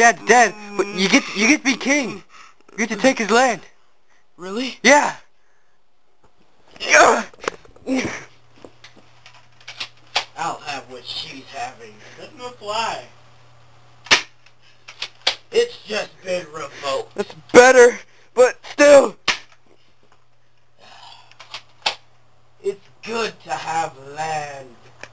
dad's dead, but you get to be king. You get to take his land. Really? Yeah. I'll have what she's having. Let me fly. It's just been revoked. That's better, but still. It's good to have land.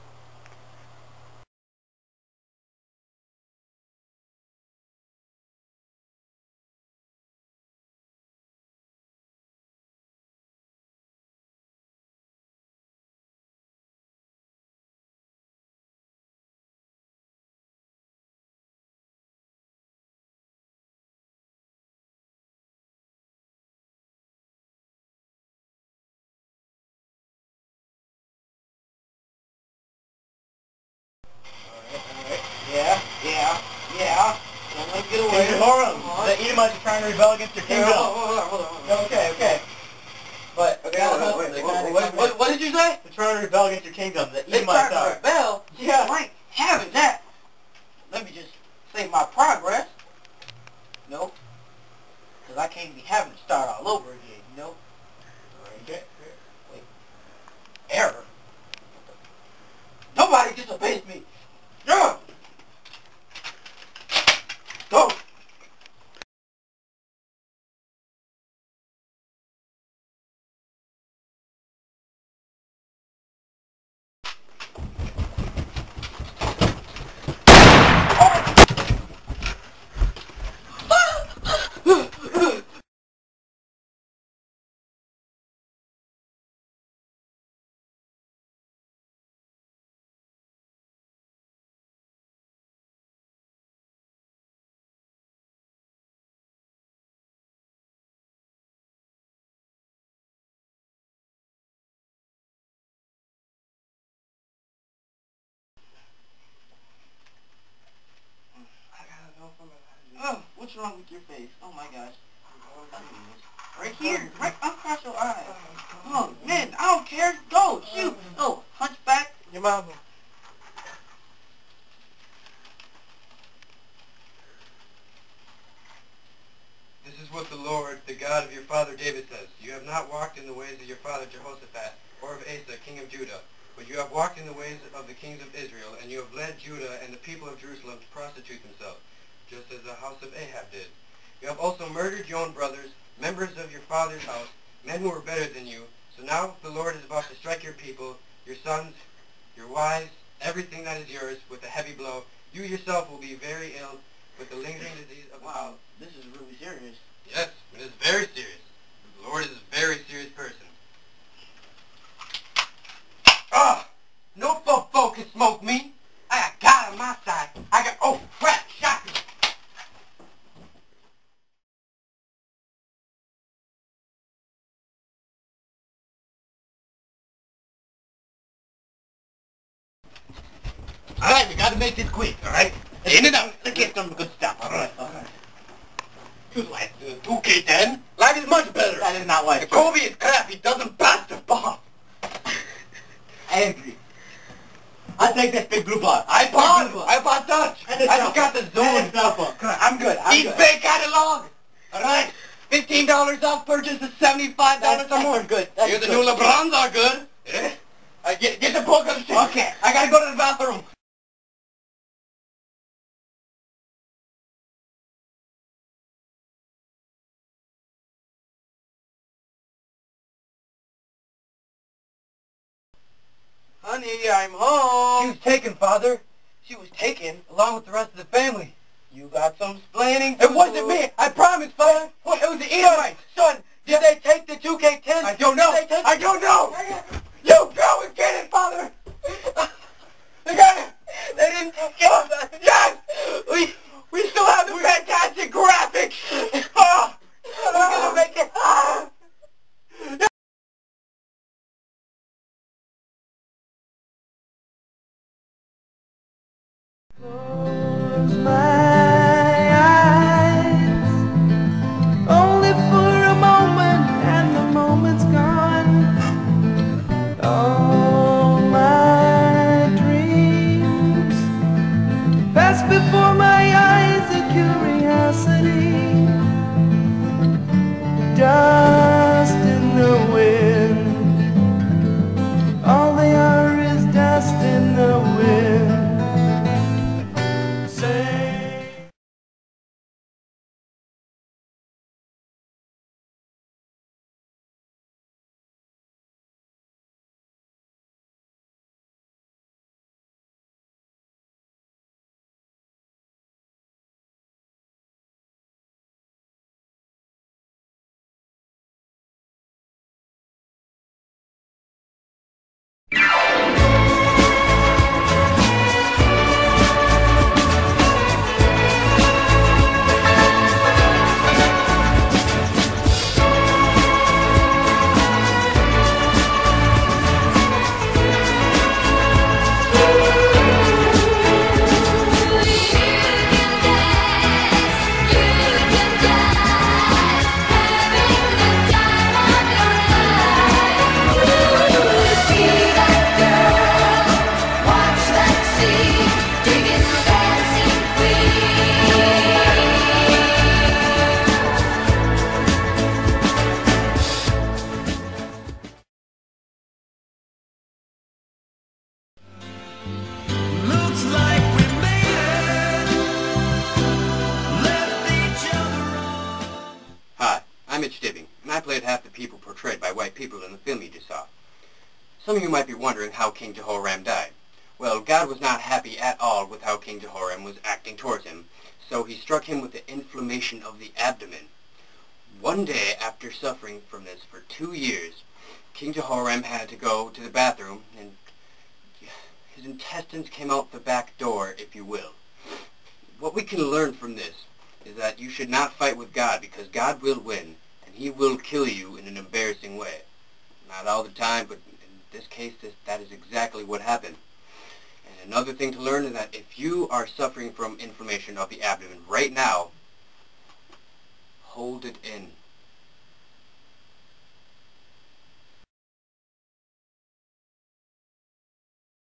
Yeah. Let's get away. Jehoram, the Edomites are trying to rebel against your kingdom. Hold on. Okay. But, what did you say? They're trying to rebel against your kingdom. The Edomites are. Rebel? Yeah. I ain't having that. Let me just say my progress. No. Because I can't be having to start all over again, you know? Okay. Wait. Error. Nobody disobeys me. No! Go! Oh, what's wrong with your face? Oh my gosh. Right here, right across your eye. Oh man, I don't care. Go, shoot. Oh, hunchback. Your mama. This is what the Lord, the God of your father David says. You have not walked in the ways of your father Jehoshaphat, or of Asa, king of Judah, but you have walked in the ways of the kings of Israel, and you have led Judah and the people of Jerusalem to prostitute themselves, just as the house of Ahab did. You have also murdered your own brothers, members of your father's house, men who were better than you. So now the Lord is about to strike your people, your sons, your wives, everything that is yours, with a heavy blow. You yourself will be very ill with the lingering disease of the bowels. This is really serious. Yes, it is very serious. The Lord is a very serious person. Ah! No folk can smoke me. I got God on my side. Oh crap, shot me. Alright, we gotta make this quick, alright? In and out. Let's get some good stuff, alright? Who's like 2K10? Life is much better. That is not life. Kobe is crap. He doesn't pass the ball. Angry. I take this big blue ball. I bought touch. I just got the zone. I'm good. Eat big catalog. Alright. $15 off purchase is $75 or more. Good. You're the new LeBrons are good. Yeah. Get the book of shit. Okay. I gotta go to the bathroom. Honey, I'm home. She was taken, Father. She was taken along with the rest of the family. You got some explaining to It wasn't me. I promise, Father. It was the Edomites. Son, Did they take the 2K10? I don't know. I don't know. You go and get it, Father. They got it. They didn't get it. Yes. We still have the fantastic graphics. Oh, we're gonna make it. Close my eyes, only for a moment, and the moment's gone. All my dreams pass before my eyes, a curious people in the film you just saw. Some of you might be wondering how King Jehoram died. Well, God was not happy at all with how King Jehoram was acting towards him, so he struck him with the inflammation of the abdomen. One day, after suffering from this for 2 years, King Jehoram had to go to the bathroom, and his intestines came out the back door, if you will. What we can learn from this is that you should not fight with God, because God will win, and he will kill you in an embarrassing way. Not all the time, but in this case, that is exactly what happened. And another thing to learn is that if you are suffering from inflammation of the abdomen right now, hold it in.